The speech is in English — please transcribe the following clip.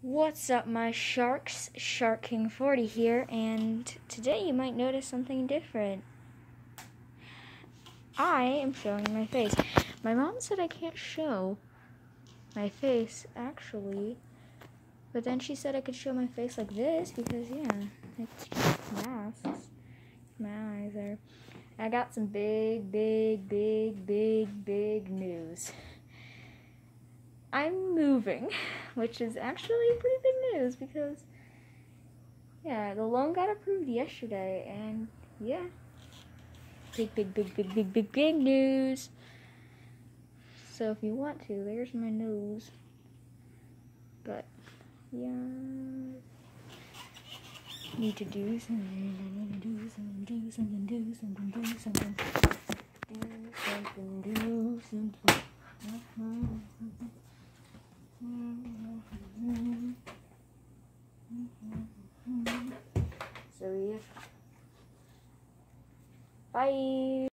What's up, my sharks? Shark King 40 here, and today you might notice something different. I am showing my face. My mom said I can't show my face, actually, but then she said I could show my face like this because, yeah, it's just masks. My eyes are... I got some big news. I'm moving, which is actually pretty big news because, yeah, the loan got approved yesterday, and yeah, big news. So if you want to, there's my nose. But yeah, need to do something. Do something. So yeah, bye.